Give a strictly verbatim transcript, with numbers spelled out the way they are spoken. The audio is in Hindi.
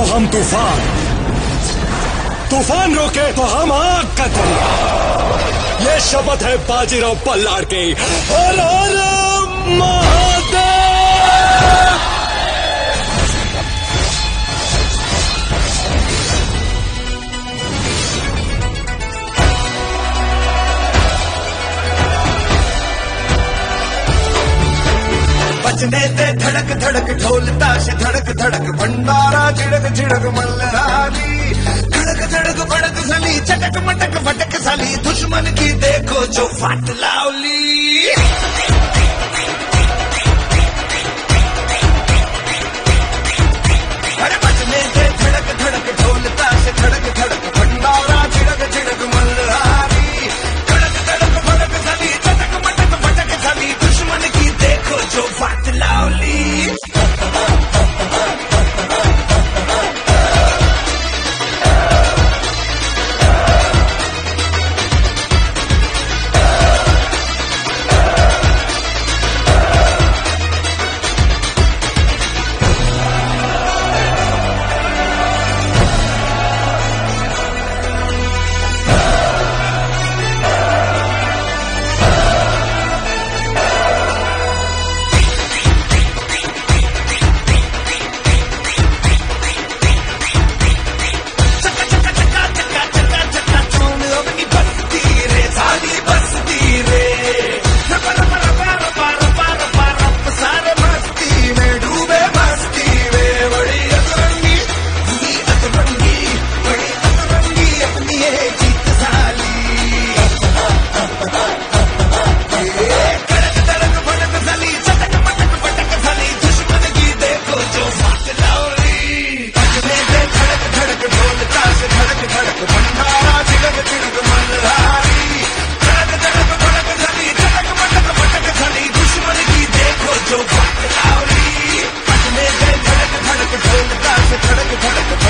हम तूफान, तूफान रोके तो हम आग का दरिया। ये शपथ है बाजीराव बल्लाड़ की। हर हर महादेव। बजने दे धड़क धड़क ढोल ताश धड़क धड़क भंडारा झिड़क झिड़क मल्हारी। धड़क धड़क भड़क सली चटक मटक भटक सली दुश्मन की देखो जो फाट लावली। अरे बजने दे धड़क धड़क ढोल ताश धड़क धड़क भंडारा झिड़क झिड़क मल्हारी। धड़क धड़क भड़क सली चटक मटक भटक सली दुश्मन की देखो जो फाट लावली। धड़क धड़क